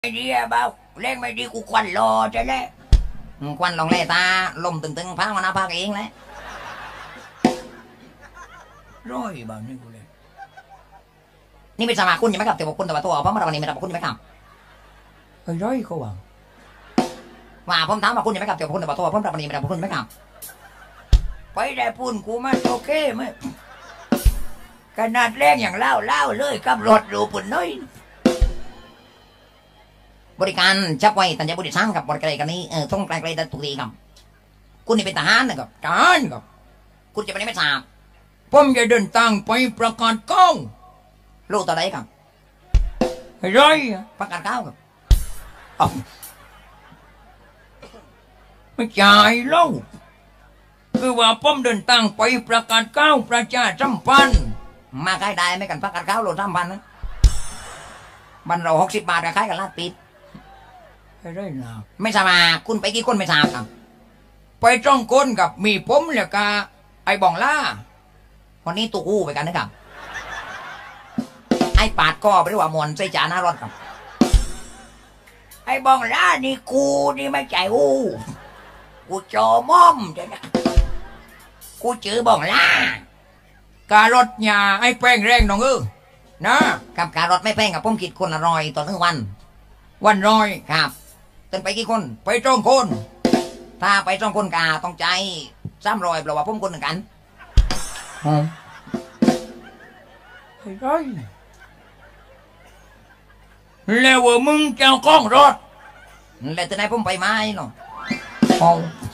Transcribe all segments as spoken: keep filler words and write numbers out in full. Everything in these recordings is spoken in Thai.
ไม่ดีอะเบาเล่นไม่ดีกูควันรอจะแล้วควันลองเล่ตาลมตึงๆพักมานาพักเองเลยร้อยบาทนี่กูเลยนี่เป็นสมาคุณยังไม่กลับแต่บอกคุณแต่ว่าตัวเพราะเมื่อวันนี้ไม่ทำบอกคุณยังไม่ทำเฮ้ยร้อยเขาว่าว่าผมถามว่าคุณยังไม่กลับแต่บอกคุณแต่ว่าตัวเพราะเมื่อวันนี้ไม่ทำบอกคุณไม่กลับไปได้พูนกูมาโอเคไหมขนาดแรงอย่างเล่าเล่าเลยกับรถดูปุ่นน้อยบริการจับไว้แต่จะบริษัทกับบริการกันนี้เออต้องไกลๆแต่ถูกดีครับคุณนี่เป็นทหารนะครับทหารครับคุณจะไปไหนไม่ทราบผมจะเดินทางไปประกาศเก้าลูกต่อไหนครับไรประกาศเก้าครับไม่ใช่เล่าคือว่าผมเดินทางไปประกาศเก้าประชาสัมพันธ์มาใกล้ได้ไม่กันประกาศเก้าโลสัมพันธ์นะบันเราหกสิบบาทกับใครกันลาดปิดได้นะไม่ทราบมาคุณไปกี่คนไม่ทราบครับไปจ้องคนกับมีผมเลยกะไอ้บองล่าวันนี้ตู้อู้ไปกันนะครับไอ้ปาดก็ไปด้วยว่ามวนใส่จานหน้ารถครับไอ้บองล่านี่กูนี่ไม่ใจอู้กูจอม่อมใช่ไหมกูจื้อบองล่าการถยาไอ้แป้งแรงน้องเออนะกับการถไม่แป้งกับผมคิดคนละร้อยต่อหนึ่งวันวันร้อยครับเต้นไปกี่คนไปจ้องคนถ้าไปจ้องคนกาต้องใจซ้ำรอยเปล่าว่าผมคนหนึ่งกันฮะไอ้ไรแล้วว่ามึงเจ้ากล้องรถแล้วตอนไหนผมไปไม้เนาะโอ้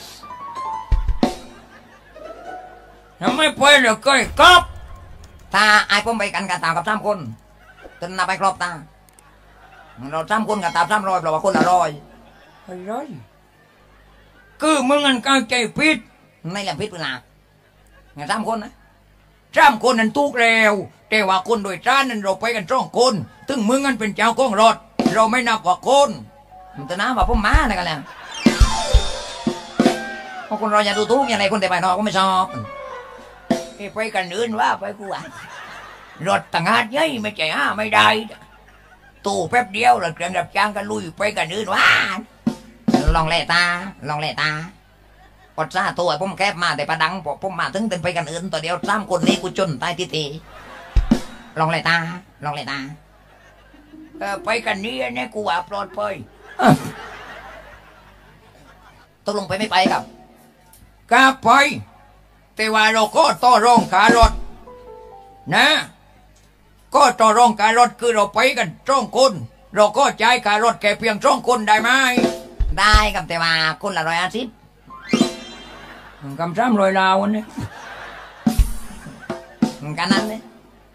ทำไมไปเลยก้อยครับถ้าไอ้ผมไปกันกันตามกับสามคนตอนนับไปครบตาเราสามคนกับตามสามรอยเปล่าว่าคนละร้อยไอ้ไรคือมึงอันก้าวใจพิษไม่แหลมพิษปืนหนักไงสามคนนะสามคนนั้นตุกแล้วแต่ว่าคนโดยจ้านั้นเราไปกันสองคนถึงมึงอันเป็นเจ้าก้องรถเราไม่นับว่าคนมันจะน้ำว่าพวกม้าอะไรกันแล้วเพราะคนเราอย่าดูทุกอย่างไรคนแต่ไปนอกก็ไม่ชอบไปกันอื่นว่าไปกูอ่ะรถต่างหากยัยไม่ใจห้าไม่ได้ตู้แป๊บเดียวเราเตรียมดับจ้างกันลุยไปกันอื่นว่าลองเล่ตาลองเล่ตาปอดซาตัวผมแคบมาแต่ประดังพอผมมาถึงเดินไปกันอื่นตัวเดียวสามคนนี้กูจนตายทีทีลองเล่ตาลองเล่ตาเออไปกันนี้เนี่ยกูว่าปลอดภัยตกลงไปไม่ไปครับกล้าไปแต่ว่าเราก็ต่อรองการรถนะก็ต่อรองการรถคือเราไปกันสองคนเราก็จ่ายการรถแค่เพียงสองคนได้ไหมได้ครับแต่ว่าคนละร้อยอาทิตย์กำซ้ำรอยลาวนี่กันนั้นเลย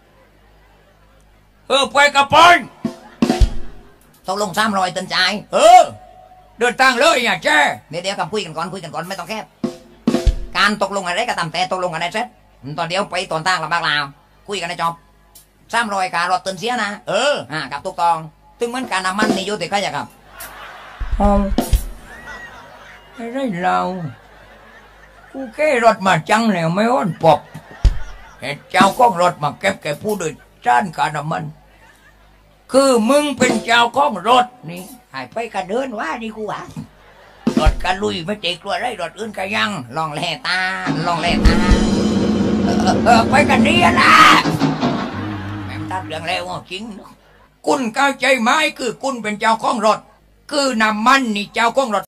เออไปกับไปตกลงซ้ำรอยเต็มใจเออเดินทางเลยอย่าแจ้เดี๋ยวเดี๋ยวกับคุยกันก่อนคุยกันก่อนไม่ต้องแคบการตกลงอะไรก็ตามแต่ตกลงกันได้เสร็จตอนเดียวไปตอนตั้งลำบากลาวคุยกันในจอบซ้ำรอยการรถเต็มเสียนะเอออ่ากับตุกตองถึงเหมือนการนำมันนี่อยู่ติดก็อย่างครับอ๋อไอ้ไรเรากูแค่รถมาจังแล้วไม่อ้อนปอบเห็นเจ้าก้องรถมาเก็บแกผู้โดยสารการนำมันคือมึงเป็นเจ้าก้องรถนี่หายไปกันเดินว่านี่กูอ่ะรถกันลุยไม่เจ๊กลัวไรรถอื่นกันยังลองแล่ตาลองแล่ตาเออเออไปกันนี่นะแม่ตัดเรื่องแล้วจริงคุณเข้าใจไหมคือคุณเป็นเจ้าก้องรถคือนำมันนี่เจ้าก้องรถ